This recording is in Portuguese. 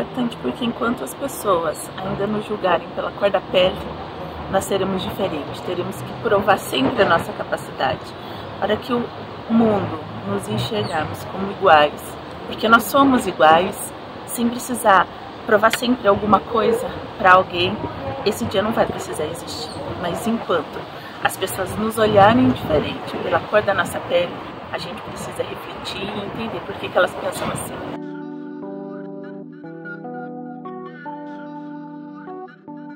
importante porque enquanto as pessoas ainda nos julgarem pela cor da pele, nós seremos diferentes, teremos que provar sempre a nossa capacidade, para que o mundo nos enxergarmos como iguais, porque nós somos iguais, sem precisar provar sempre alguma coisa para alguém, esse dia não vai precisar existir. Mas enquanto as pessoas nos olharem diferente pela cor da nossa pele, a gente precisa refletir e entender por que elas pensam assim.